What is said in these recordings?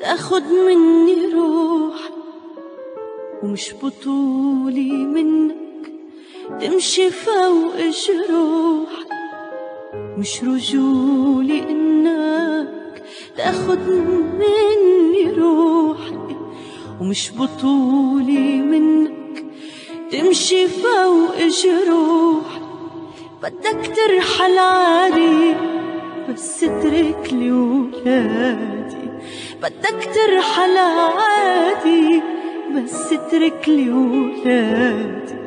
تاخد مني روحي، ومش بطولي منك تمشي فوق جروحي، مش رجولي انك تاخد مني روحي، ومش بطولي منك تمشي فوق جروحي. بدك ترحل عادي بس اترك لي ولادي، بدك ترحل عادي بس اترك لي ولادي.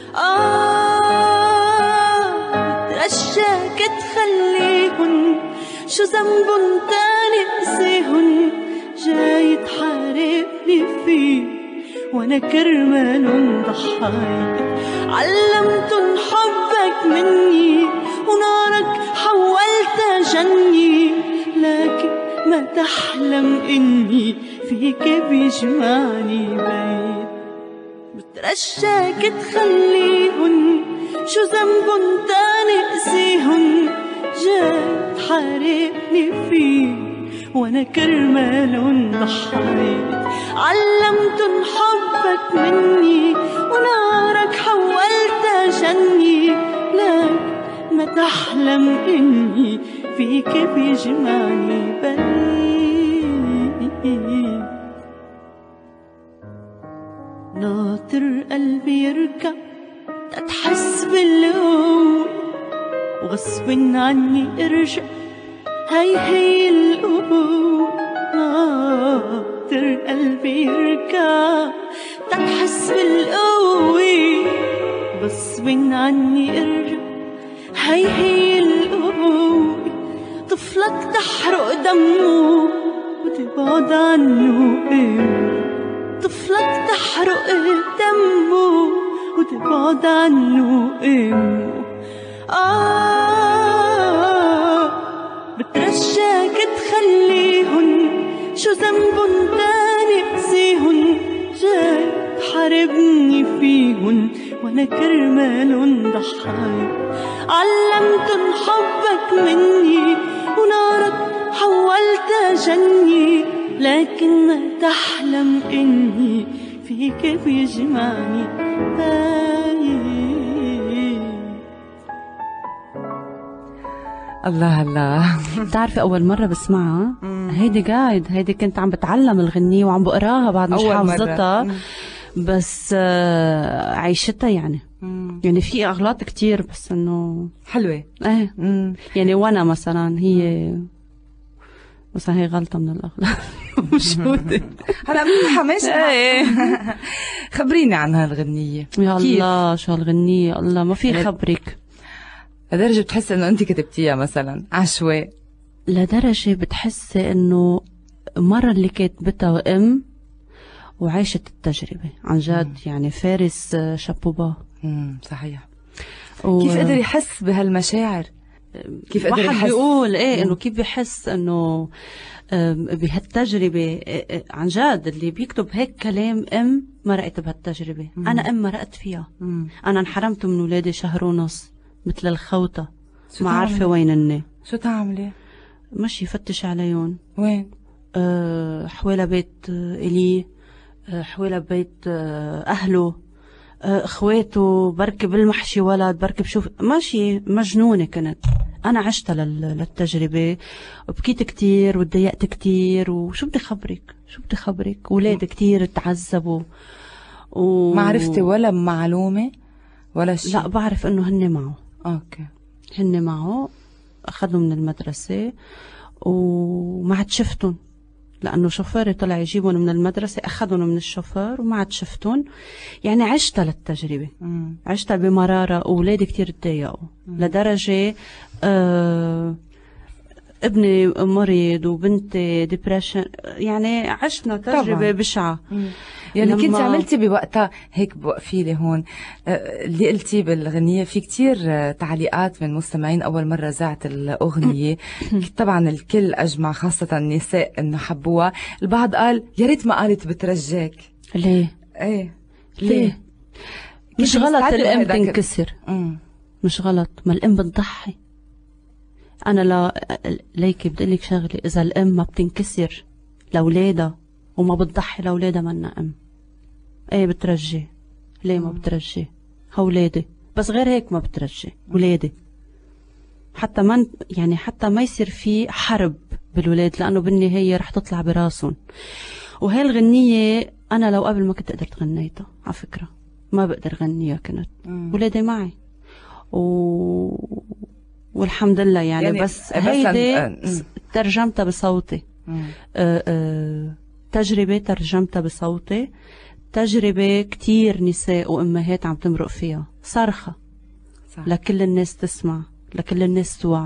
بترجاك تخليهن شو ذنبن تاني أذيهن، جاي تحاربني فيه وانا كرمالن ضحايا. علمتن حبك مني ونارك حولتها جني، لكن ما تحلم اني فيك بيجمعني بيت. بترجاك تخليهن شو ذنبن تاني أذيهن، جاي تحاربني فيه وانا كرمالن ضحيت. علمتن حبك مني ونارك حولتها جني، لك ما تحلم اني فيك بيجمعني بيت. ناطر قلبي يركب تتحس بالقوة، وغصب عني ارجع هي القوة. ناطر قلبي يركب تتحس بالقوة، غصب عني ارجع هي القوة. طفلك تحرق دمه وتبعد عنه قوة، طفلك تحرق دمه وتبعد عنه قوة. بترجاك تخليهن شو ذنبن تاني أذيهن، جاي تحاربني فيهن وانا كرمالن ضحايا. علمتن حبك مني ونارك حولتها جني، لكن ما تحلم اني فيك بيجمعني باين. الله الله. بتعرفي أول مرة بسمعها هيدي قاعد، هيدي كنت عم بتعلم الغنية وعم بقراها بعد مش حافظتها، بس عيشتها يعني. يعني في أغلاط كتير بس إنه حلوة. ايه يعني وانا مثلا هي مثلا هي غلطة من الأغلاط موجودة. هلا منيحة ماشي. خبريني عن هالغنية. يا الله شو هالغنية، الله ما في خبرك. لدرجة بتحس إنه أنت كتبتيها مثلا عشوائي؟ لدرجة بتحسي إنه مرة اللي كاتبتها وعيشت التجربة عن جد. يعني فارس شابوبا. صحيح. كيف قدر يحس بهالمشاعر؟ كيف قدر يحس؟ بيقول ايه انه كيف بيحس انه بهالتجربة عن جد. اللي بيكتب هيك كلام مرقت بهالتجربة. انا مرقت فيها. انا انحرمت من ولادي شهر ونص مثل الخوطة، ما عارفة وين اني. شو تعملي؟ مشي فتش عليهم. وين؟ حوالي بيت إلي، حوالي بيت أهله، اخواته، بركب المحشي ولد، بركب شوف ماشي مجنونة كنت. أنا عشت للتجربة وبكيت كتير وتضايقت كتير. وشو بدي خبرك أولاد كتير تعذبوا ما عرفتي ولا معلومة ولا شيء؟ لا بعرف إنه هن معه. أوكي. هن معه، أخذوا من المدرسة وما عاد شفتهم لأنه شوفيري طلع يجيبهم من المدرسة، أخذهم من الشوفير وما عاد شفتهم. يعني عشت للتجربة. عشت بمرارة وأولادي كتير تضايقوا لدرجة ابني مريض وبنتي ديبريشن. يعني عشنا تجربة طبعاً بشعة. يعني كنت عملتي بوقتها هيك بوقفي لي هون اللي قلتي بالغنية في كتير تعليقات من مستمعين أول مرة زعت الأغنية. طبعا الكل أجمع خاصة النساء إنه حبوها. البعض قال يا ريت ما قالت بترجاك. ليه؟ ايه ليه؟ مش غلط الأم تنكسر. مش غلط، ما الأم بتضحي. أنا ليكي بدي أقول لك شغلة، إذا الأم ما بتنكسر لأولادها وما بتضحي لأولادها منا أم. ايه بترجي. ليه ما بترجي؟ هولادي. بس غير هيك ما بترجي ولادي. حتى ما يصير في حرب بالولاد، لأنه بالنهاية رح تطلع براسهم. وهي الغنية أنا لو قبل ما كنت قدرت غنيتها على فكرة، ما بقدر غنيها كنت. ولادي معي والحمد لله يعني بس هيدي ترجمتها بصوتي. تجربة ترجمتها بصوتي، تجربة كتير نساء وأمهات عم تمرق فيها، صرخة لكل الناس تسمع، لكل الناس توعى.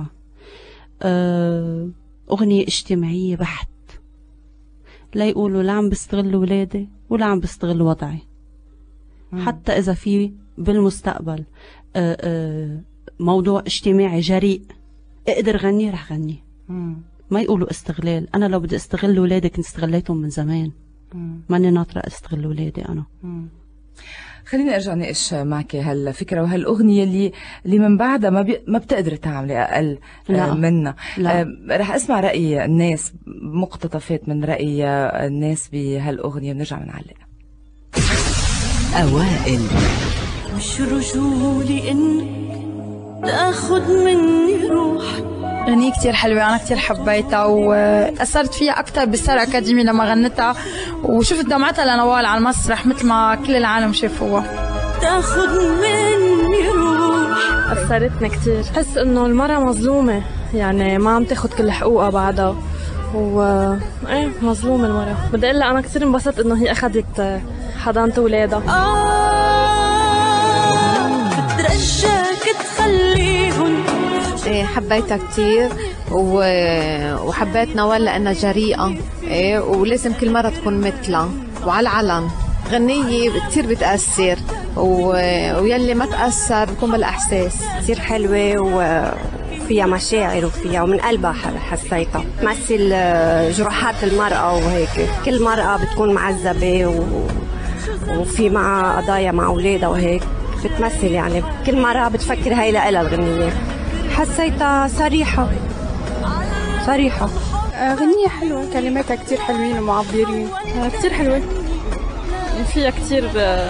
أغنية اجتماعية بحت، لا يقولوا لا عم بستغل ولادي ولا عم بستغل وضعي. حتى إذا في بالمستقبل موضوع اجتماعي جريء اقدر غني رح غني. ما يقولوا استغلال. أنا لو بدي استغل ولادي كنت استغليتهم من زمان. ماني ناطرة استغل ولادي أنا. خليني ارجع ناقش معك هالفكره وهالاغنيه اللي من بعدها ما بتقدري تعملي اقل منها. رح اسمع راي الناس، مقتطفات من راي الناس بهالاغنيه ونرجع بنعلق. اوائل مش رجولي انك تاخذ مني روحك. أغنية كتير حلوة، أنا كتير حبيتها وأثرت فيها أكتر بالسار أكاديمي لما غنتها، وشفت دمعتها لنوال على المسرح مثل ما كل العالم شافوها. تاخد مني روح أثرتني كتير. حس إنه المرأة مظلومة، يعني ما عم تاخد كل حقوقها بعدها، ايه مظلومة المرأة. بدي أقول لها أنا كتير انبسطت إنه هي أخذت حضانة أولادها. بترجاك تخليهن. ايه حبيتها كتير وحبيت نوال لأنها جريئة، ايه ولازم كل مرة تكون مثلها وعلى العلن. غنية كتير بتأثر ويلي ما تأثر بكون بالإحساس. كتير حلوة وفيها مشاعر ومن قلبها حسيتها. تمثل جروحات المرأة وهيك. كل مرأة بتكون معذبة وفي معها قضايا مع أولادها وهيك بتمثل، يعني كل مرة بتفكر هاي لها الغنية. حسيتها صريحة. غنية حلوة، كلماتها كتير حلوين ومعبرين. كتير حلوة، فيها كتير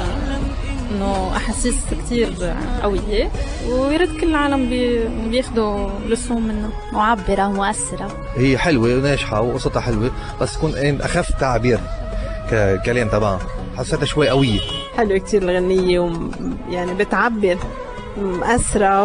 انه احاسيس كتير قوية، ويرد كل العالم بياخدوا لسهم منها. معبرة ومؤثرة. هي حلوة وناجحة وقصتها حلوة، بس تكون أخف تعبير ككلام تبعها. حسيتها شوي قوية. حلوة كتير الغنية يعني بتعبر، مؤثرة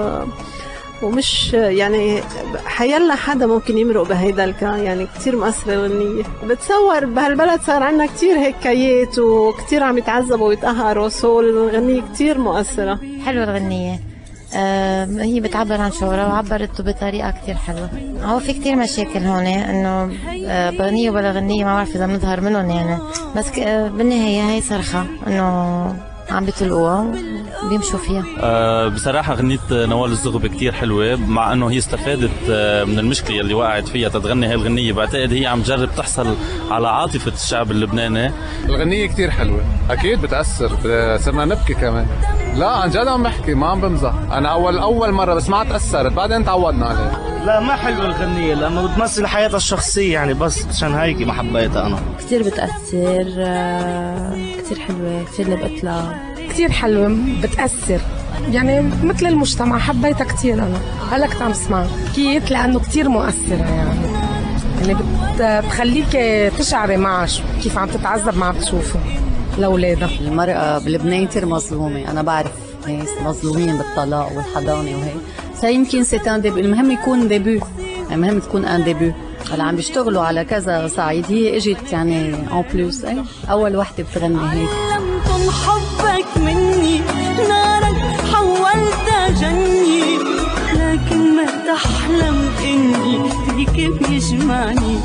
ومش يعني حيلا حدا ممكن يمرق بهيدا يعني كتير مؤثرة الغنية. بتصور بهالبلد صار عنا كتير هيك كايات وكتير عم يتعذبوا ويتقهروا، الغنية كتير مؤثرة. حلوة الغنية، هي بتعبر عن شعورها وعبرته بطريقة كتير حلوة. هو في كتير مشاكل هون، انه بغنية ولا غنية ما بعرف اذا بنظهر منهم يعني، بس بالنهاية هي صرخة انه عم بيطلقوها بيمشوا فيها. بصراحة غنية نوال الزغبي كتير حلوة، مع انه هي استفادت من المشكلة اللي وقعت فيها تتغني هاي الغنية. بعتقد هي عم تجرب تحصل على عاطفة الشعب اللبناني. الغنية كتير حلوة، اكيد بتأثر، صرنا نبكي كمان. لا عن جد عم بحكي، ما عم بمزح. انا اول مرة بس ما تأثرت، بعدين تعودنا عليها. لا ما حلوة الغنية لأنه بتمثل حياتها الشخصية يعني، بس عشان هيك ما حبيتها أنا. كتير بتأثر، كتير حلوة، كتير لبقت لها. كتير حلوة بتأثر يعني مثل المجتمع. حبيتها كتير أنا، هلا كنت عم اسمع كيف لأنه كتير مؤثرة يعني بتخليك تشعري معها كيف عم تتعذب مع بتشوفه لأولادها. المرأة بلبنان كتير مظلومة، أنا بعرف ناس مظلومين بالطلاق والحضانة وهي يمكن سيتان ديبو. المهم يكون ديبو، المهم تكون ان ديبو. هلا عم بيشتغلوا على كذا صعيد، هي اجت يعني اون بلوس اول وحده بتغني هيك. علمت حبك مني نارك حولتها جني، لكن ما تحلم اني فيك بيجمعني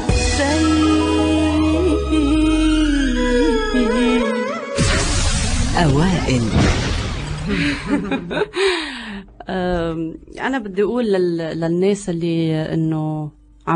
أوائل. أنا بدي أقول للناس اللي إنه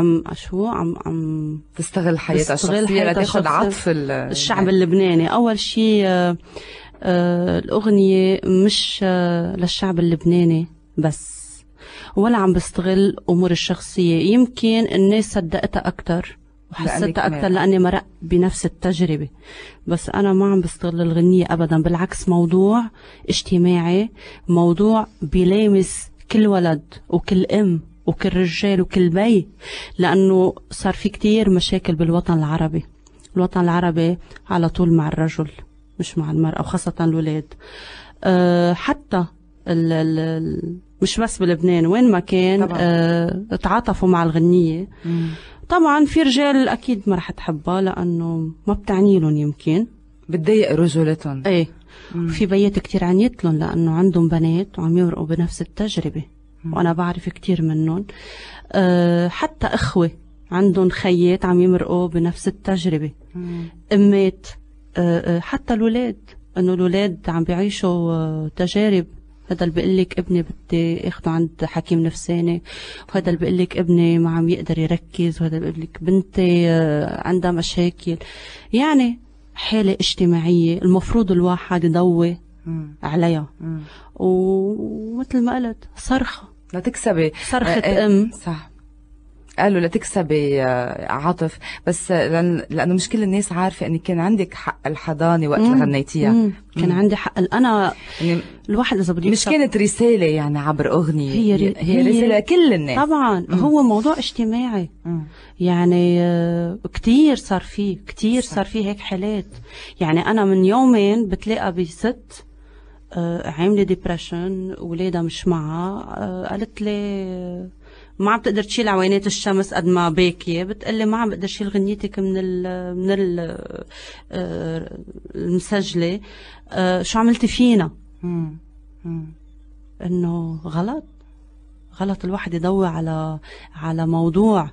عم تستغل حياتها الشخصية لتاخد عطف الشعب اللبناني. أول شيء الأغنية مش للشعب اللبناني بس، ولا عم بستغل أمور الشخصية. يمكن الناس صدقتها أكتر وحسيتها أكثر لأني مرق بنفس التجربة. بس أنا ما عم بستغل الغنية أبدا، بالعكس موضوع اجتماعي، موضوع بيلامس كل ولد وكل أم وكل رجال وكل بي، لأنه صار في كتير مشاكل بالوطن العربي. الوطن العربي على طول مع الرجل مش مع المرأة، وخاصة الولاد. حتى مش بس بلبنان، وين ما كان تعاطفوا مع الغنية. طبعا في رجال أكيد ما رح تحبها لأنه ما بتعني لهم، يمكن بتضايق رجولتهم. ايه. في بيات كتير عنيت لهم لأنه عندهم بنات وعم يمرقوا بنفس التجربة، وأنا بعرف كتير منهم. حتى إخوة عندهم خيات عم يمرقوا بنفس التجربة. أمات، حتى الولاد، إنه الولاد عم بيعيشوا تجارب. هذا اللي بيقول لك ابني بدي اخده عند حكيم نفساني، وهذا اللي بيقول لك ابني ما عم يقدر يركز، وهذا اللي بيقول لك بنتي عندها مشاكل. يعني حالة اجتماعية المفروض الواحد يضوي عليها. ومثل ما قلت صرخة لتكسبي صرخة أم. صح، قالوا لتكسبي عاطف، بس لأنه مش كل الناس عارفة أنك كان عندك حق الحضانة وقت اللي غنيتيها. كان عندي حق. أنا يعني الواحد إذا بده مش كانت رسالة يعني عبر أغنية، هي رسالة كل الناس. طبعا. هو موضوع اجتماعي. يعني كتير صار فيه هيك حالات. يعني أنا من يومين بتلاقى بست عاملة ديبريشن، ولادها مش معها، قالت لي ما عم تقدر تشيل عوينات الشمس قد ما باكيه. بتقلي ما عم بقدر شيل غنيتك من المسجله. شو عملتي فينا؟ انه غلط الواحد يضوي على موضوع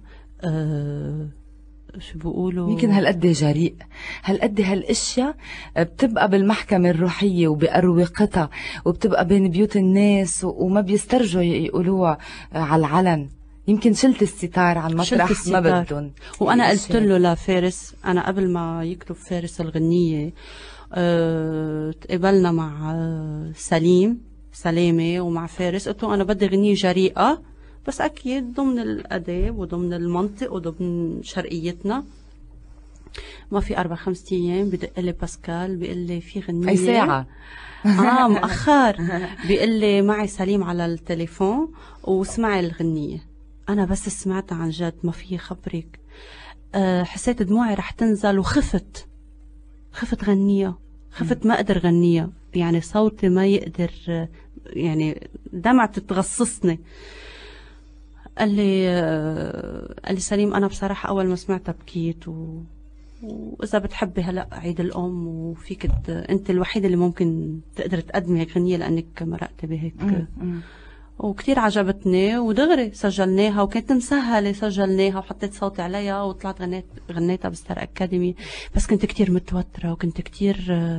شو بيقولوا، يمكن هالقد جريء، هالقد هالاشياء بتبقى بالمحكمة الروحية وبأروقتها، وبتبقى بين بيوت الناس وما بيسترجوا يقولوها على العلن. يمكن شلت الستار عن مطرح ما بدهم. وانا قلت له لفارس، انا قبل ما يكتب فارس الغنية تقابلنا مع سلامة ومع فارس، قلت له انا بدي غنية جريئة، بس أكيد ضمن الأداب وضمن المنطق وضمن شرقيتنا. ما في 4-5 أيام بدق لي باسكال بيقول لي في غنية. أي ساعة؟ مؤخر. بيقول لي معي سليم على التليفون وسمعي الغنية. أنا بس سمعتها عن جد ما في خبرك، حسيت دموعي رح تنزل وخفت غنية، خفت ما أقدر غنية. يعني صوتي ما يقدر، يعني دمعة تتغصصني. قال لي سليم أنا بصراحة أول ما سمعتها بكيت، وإذا بتحبي هلأ عيد الأم وفيك أنت الوحيدة اللي ممكن تقدر تقدمي هيك غنية لأنك مرقتي بهيك. وكتير عجبتني ودغري سجلناها، وكانت مسهلة سجلناها وحطيت صوتي عليها وطلعت غنيتها بستار أكاديمي. بس كنت كتير متوترة وكنت كتير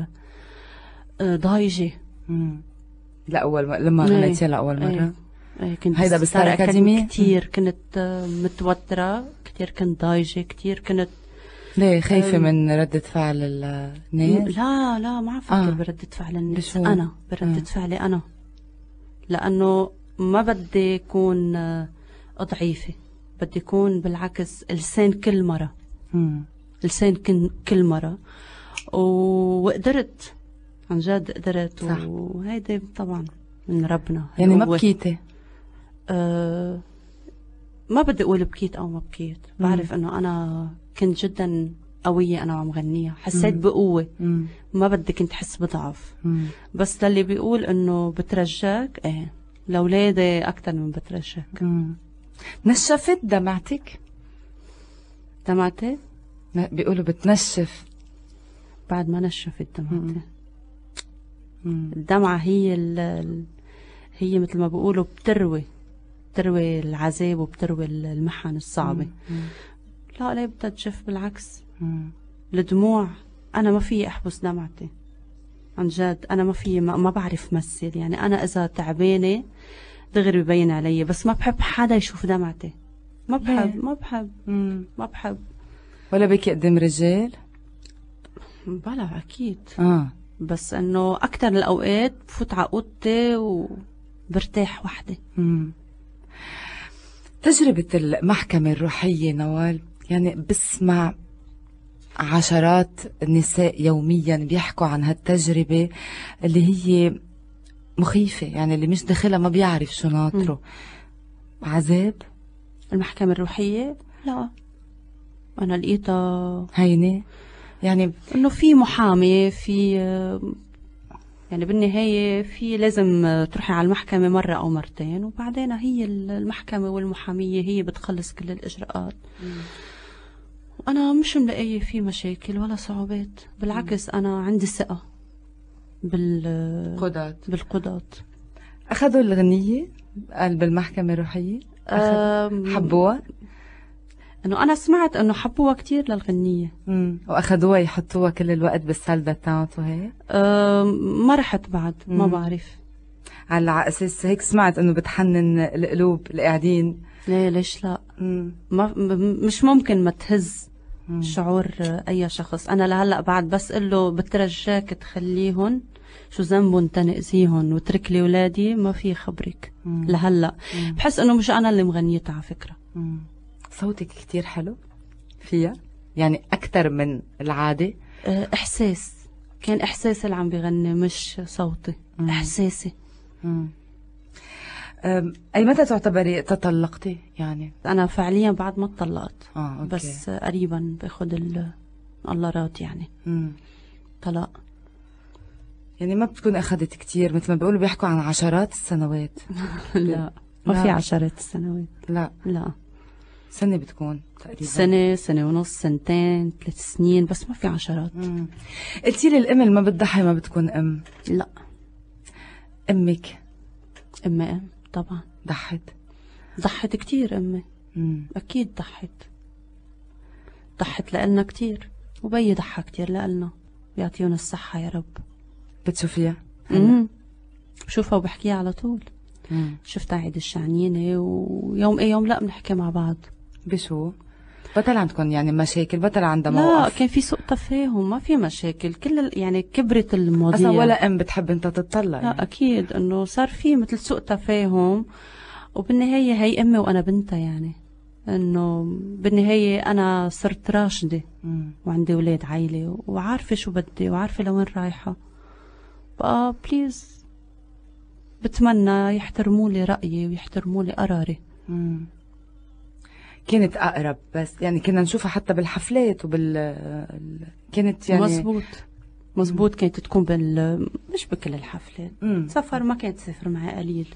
ضايجة. لما غنيتيها لأول مرة. كنت هيدا بستار أكاديمي. كتير كنت متوترة، كتير كنت ضايجة، كتير كنت ليه خايفة من ردة فعل الناس؟ لا ما عم فكر بردة فعل الناس. أنا بردة فعلي أنا، لأنه ما بدي أكون ضعيفة، بدي أكون بالعكس لسان كل مرة. لسان كل مرة. وقدرت عن جد قدرت. وهيدا طبعا من ربنا. يعني ما بكيتي؟ ما بدي أقول بكيت أو ما بكيت. بعرف أنه أنا كنت جدا قوية أنا وعم غنيها، حسيت بقوة. ما بدي كنت حس بضعف. بس للي بيقول أنه بترجاك، لأولادي أكتر من بترجاك. نشفت دمعتك؟ دمعتي؟ بيقولوا بتنشف. بعد ما نشفت دمعتي. الدمعة هي مثل ما بيقولوا بتروي العذاب وبتروي المحن الصعبة. لا بدها تجف، بالعكس. الدموع أنا ما في أحبس دمعتي عن جد. أنا ما بعرف مثل. يعني أنا إذا تعبانة دغري ببين علي، بس ما بحب حدا يشوف دمعتي. ما بحب. ولا بكي قدام رجال؟ بلا أكيد. بس انه اكتر الاوقات بفوت على اوضتي وبرتاح وحدي. تجربة المحكمة الروحية نوال يعني بسمع عشرات النساء يوميا بيحكوا عن هالتجربة اللي هي مخيفة، يعني اللي مش داخلها ما بيعرف شو ناطره. عذاب. المحكمة الروحية لا، أنا لقيتها هينة، يعني إنه في محامي، في يعني بالنهاية في لازم تروحي على المحكمة مرة أو مرتين، وبعدين هي المحكمة والمحامية هي بتخلص كل الإجراءات. وأنا مش ملاقية في مشاكل ولا صعوبات، بالعكس أنا عندي ثقة بالقضاة. أخذوا الغنية قال بالمحكمة الروحية؟ حبوها؟ إنه أنا سمعت إنه حبوها كتير للغنية. وأخذوها يحطوها كل الوقت بالسال داتانت وهيك؟ ما رحت بعد، ما بعرف. على أساس هيك سمعت إنه بتحنن القلوب القاعدين. ليه ليش لا؟ مش ممكن ما تهز شعور أي شخص. أنا لهلأ بعد بس قله بترجاك تخليهن، شو ذنبهم تنأذيهن وترك لي ولادي، ما في خبرك. لهلأ بحس إنه مش أنا اللي مغنيتها على فكرة. صوتك كتير حلو فيها، يعني أكتر من العادة. إحساس، كان إحساسي اللي عم بغني مش صوتي. إحساسي. أي متى تعتبري تطلقتي؟ يعني أنا فعليا بعد ما اتطلقت. أوكي. بس قريبا باخد الله راد يعني. طلاق. يعني ما بتكون أخذت كتير مثل ما بيقولوا، بيحكوا عن عشرات السنوات. لا ما في عشرات السنوات. لا سنة بتكون تقريبا، سنة ونص، سنتين، 3 سنين، بس ما في عشرات. قلتي لي الأم اللي ما بتضحي ما بتكون أم. لا. أمك؟ أمي طبعا ضحت كتير. أمي أكيد ضحت لألنا كتير، وبي ضحى كتير لألنا، بيعطيون الصحة يا رب. بتشوفيها؟ بشوفها وبحكيها على طول. شفتها عيد الشعنينة، ويوم يوم لا بنحكي مع بعض. بشو؟ بطل عندكم يعني مشاكل؟ بطل عندها موقف؟ لا، كان في سوء تفاهم، ما في مشاكل. يعني كبرت المواضيع. أصلا ولا أم بتحب أنت تطلع؟ لا أكيد إنه صار في مثل سوء تفاهم، وبالنهاية هي أمي وأنا بنتها. يعني إنه بالنهاية أنا صرت راشدة وعندي ولاد عائلة، وعارفة شو بدي، وعارفة لوين رايحة. بقى بليز بتمنى يحترموا لي رأيي ويحترموا لي قراري. كانت أقرب، بس يعني كنا نشوفها حتى بالحفلات كانت يعني مزبوط. كانت تكون مش بكل الحفلات. سفر ما كانت تسافر معي قليل.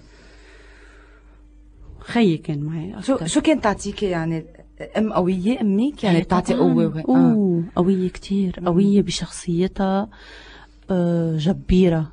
خيي كان معي أكتر. شو كانت تعطيكي يعني؟ أم قوية أمك؟ يعني بتعطي قوة؟ قوية كتير. قوية بشخصيتها، جبيرة.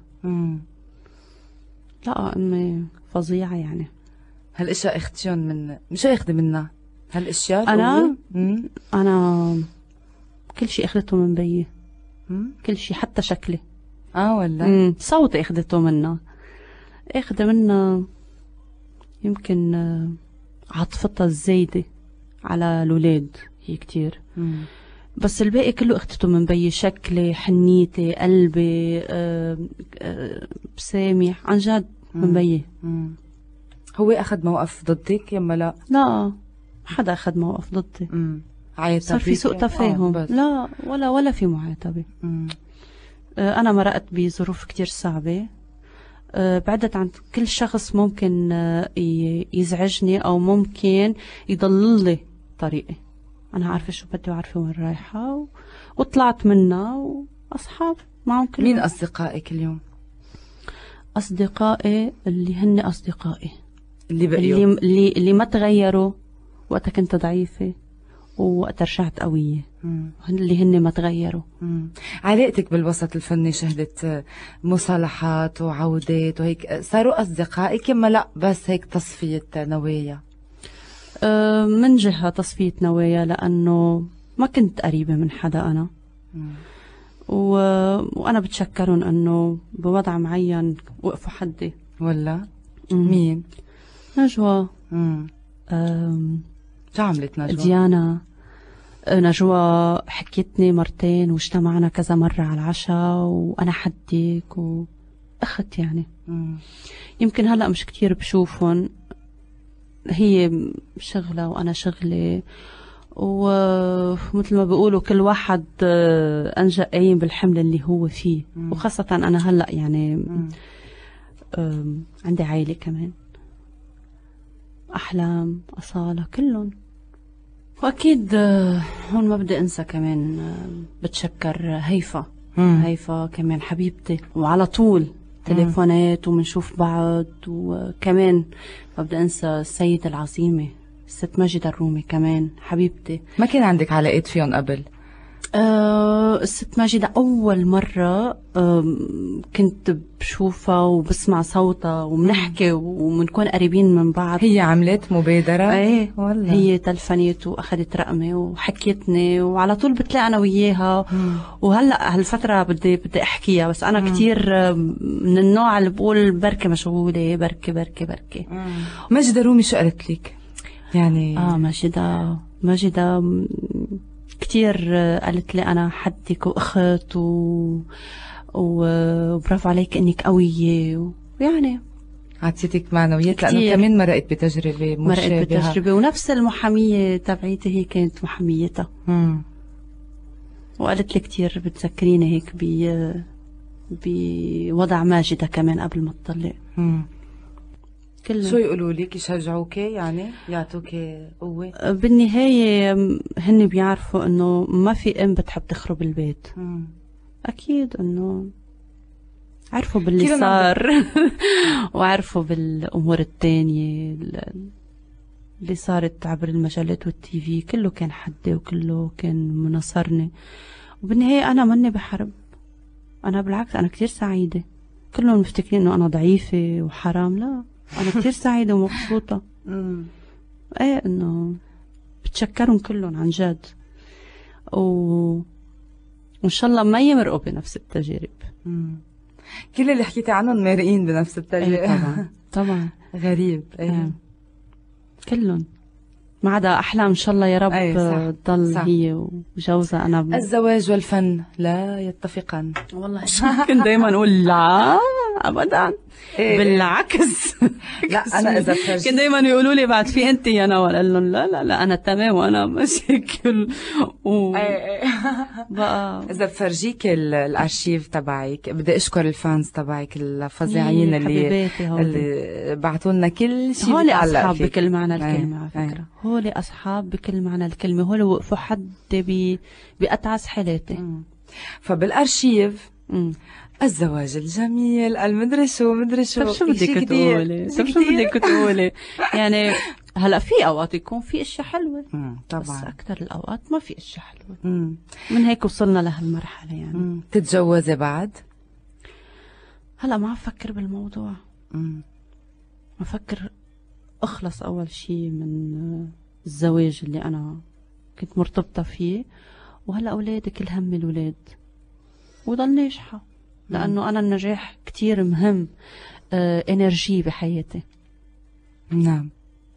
لا أمي فظيعة يعني. هالاشياء اختيون من مش اخذي منها هالاشياء؟ انا كل شيء اخذته من بيي. كل شيء، حتى شكلي. ولا صوتي اخذته منها. اخذ منها يمكن عاطفتها الزايدة على الولاد هي كتير. بس الباقي كله اخذته من بيي. شكلي، حنيتي، قلبي، ابتسامي، عن جد من بيي. هو أخذ موقف ضدك يما؟ لا ما حدا أخذ موقف ضدي. صار في سوء تفاهم. لا ولا في معاتبة. أنا مرقت بظروف كتير صعبة. بعدت عن كل شخص ممكن يزعجني أو ممكن يضلل لي طريقي. أنا عارفة شو بدي وعارفة وين رايحة، وطلعت منها. وأصحاب معهم كلهم. مين أصدقائك اليوم؟ أصدقائي اللي هن أصدقائي اللي ما تغيروا وقتها كنت ضعيفة ووقت رجعت قوية. اللي هن ما تغيروا. علاقتك بالوسط الفني شهدت مصالحات وعودات وهيك؟ صاروا أصدقائك يما لا بس هيك تصفية نوايا؟ من جهة تصفية نوايا، لأنه ما كنت قريبة من حدا أنا. وأنا بتشكرهم أنه بوضع معين وقفوا حدي. ولا مين؟ نجوى. شو عملت نجوى؟ ديانا. نجوى حكيتني مرتين، واجتمعنا كذا مرة على العشاء، وأنا حدك وأخت يعني. يمكن هلأ مش كتير بشوفهم، هي شغلة وأنا شغلة، ومثل ما بيقولوا كل واحد أنجأ قايم بالحمل اللي هو فيه. وخاصة أنا هلأ يعني عندي عائلة كمان، أحلام، أصالة، كلهم. وأكيد هون ما بدي أنسى كمان بتشكر هيفا. هيفا كمان حبيبتي، وعلى طول تليفونات ومنشوف بعض. وكمان ما بدي أنسى السيدة العظيمة الست ماجدة الرومي كمان حبيبتي. ما كان عندك علاقات فيهم قبل؟ الست ماجدة أول مرة كنت بشوفها وبسمع صوتها وبنحكي وبنكون قريبين من بعض. هي عملت مبادرة؟ ايه والله. هي تلفنت وأخذت رقمي وحكيتني، وعلى طول بتلاقي أنا وياها. وهلأ هالفترة بدي أحكيها، بس أنا كتير من النوع اللي بقول بركة مشغولة، بركة. ماجدة رومي شو قالت لك؟ يعني ماجدة كتير قالت لي أنا حدك وأخت وبرافو عليك إنك قوية، ويعني عطيتك معنويات لأنه كمان مرقت بتجربة مشابهة. ونفس المحامية تبعيتي هي كانت محاميتها. وقالت لي كتير بتذكريني هيك بوضع ماجدة كمان قبل ما تطلق. شو يقولوا لك؟ يشجعوك يعني يعطوك قوة؟ بالنهاية هن بيعرفوا انه ما في ام بتحب تخرب البيت. اكيد انه عرفوا باللي صار وعرفوا بالامور التانية اللي صارت عبر المجلات والتي في. كله كان حدي وكله كان مناصرني، وبالنهاية انا مني بحرب. انا بالعكس انا كتير سعيدة. كلهم مفتكرين انه انا ضعيفة وحرام. لا، أنا كتير سعيدة ومبسوطة. إيه إنه بتشكرهم كلهم عن جد، وإن شاء الله ما يمرقوا بنفس التجارب. كل اللي حكيتي عنهم مارقين بنفس التجارب. إيه طبعا. غريب. إيه. كلهم ما عدا أحلام. إن شاء الله يا رب تضل هي وجوزها. أنا الزواج والفن لا يتفقان. والله كنت دايما أقول لا أبدا. إيه. بالعكس. لا أنا إذا كنت دايما يقولوا لي بعد في أنت يا نوال، قال لهم لا أنا تمام وأنا مشاكل بقى. إذا بفرجيك الأرشيف تبعك، بدي أشكر الفانز تبعك الفظيعين اللي بعتوا لنا كل شيء. هولي أصحاب بكل معنى الكلمة على فكرة. هولي أصحاب بكل معنى الكلمة. هولي وقفوا حد بأتعس حالاتي. فبالأرشيف الزواج الجميل المدري شو طب شو بدك تقولي؟ يعني هلا في اوقات يكون في اشياء حلوه طبعا، بس اكثر الاوقات ما في اشياء حلوه. من هيك وصلنا لهالمرحله. يعني تتجوزي بعد؟ هلا ما عم فكر بالموضوع. بفكر اخلص اول شيء من الزواج اللي انا كنت مرتبطه فيه، وهلا اولادي كل هم الولاد وضل ناجحه، لأنه أنا النجاح كتير مهم. إنرجي بحياتي. نعم.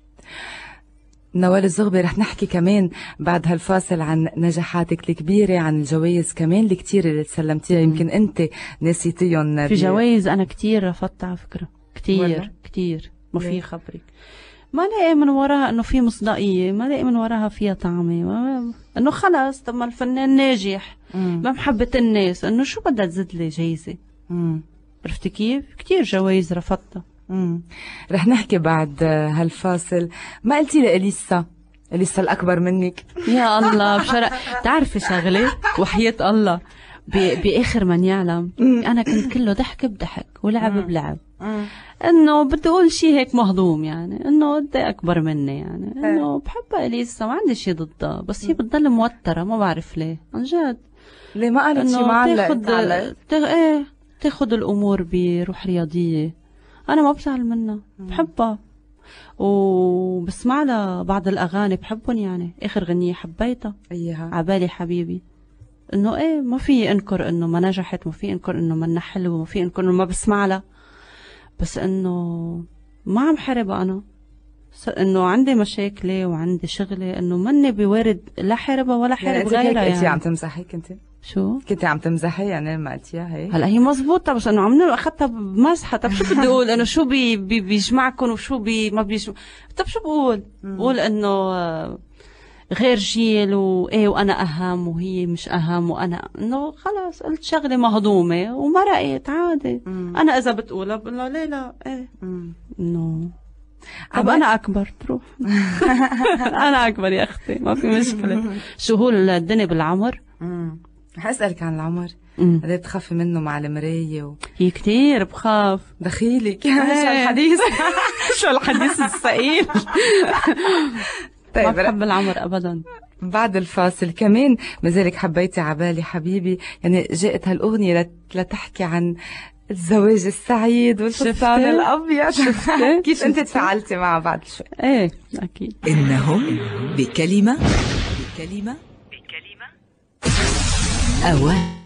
نوال الزغبي رح نحكي كمان بعد هالفاصل عن نجاحاتك الكبيرة، عن الجوائز كمان الكتير اللي تسلمتيها. يمكن أنت نسيتيهم. في جوائز أنا كتير رفضت على فكرة. كتير ما في خبرك. ما لاقي من وراها انه في مصداقيه، ما لاقي من وراها فيها طعمه، انه خلص طب ما الفنان ناجح ما محبة الناس، انه شو بدها تزيد لي جايزه. عرفتي كيف؟ كتير جوائز رفضتها. رح نحكي بعد هالفاصل. ما قلتي لي اليسا الاكبر منك؟ يا الله تعرفي شغله وحياة الله باخر من يعلم انا كنت كله ضحك بضحك ولعب بلعب، انه بدي اقول شيء هيك مهضوم، يعني انه قد اكبر مني، يعني انه بحبها اليسا ما عندي شيء ضدها، بس هي بتضل موتره ما بعرف ليه عن جد. ليه ما قالت شيء معلق؟ تاخذ الامور بروح رياضيه. انا ما بزعل منها، بحبها وبسمع لها بعض الاغاني بحبهم. يعني اخر غنيه حبيتها اياها عبالي حبيبي، انه ما في انكر انه ما نجحت، ما في انكر انه ما حلوه، ما في انكر انه ما بسمع لها، بس انه ما عم حاربها. انا انه عندي مشاكلي وعندي شغلي، انه مني بوارد لا حاربها ولا حارب غيرها. يعني عم تمزحي؟ شو كنتي عم تمزحي يعني لما قلتيها هيك؟ هلا هي مزبوطه، بس انه عم اخذتها بمزحه. طب شو بدي اقول؟ انه شو بيجمعكم وشو ما بيجمع؟ طب شو بقول؟ بقول انه غير جيل وايه وانا اهم وهي مش اهم، وانا انه خلاص قلت شغله مهضومه ومرقت عادي. انا اذا بتقولها بقول لها ليه لا ايه انه طب انا اكبر تروح. انا اكبر يا اختي ما في مشكله. شو هو الدنيا بالعمر. رح اسالك عن العمر. قد ايه بتخافي منه مع المرايه هي كتير بخاف. دخيلك شو الحديث. شو الحديث الثقيل. طيب ما بحب العمر ابدا. بعد الفاصل كمان مازالك حبيتي عبالي حبيبي، يعني جاءت هالاغنيه لتحكي عن الزواج السعيد والفستان الابيض. كيف انت تفاعلتي معه بعد شوي؟ ايه اكيد. انه بكلمه اوان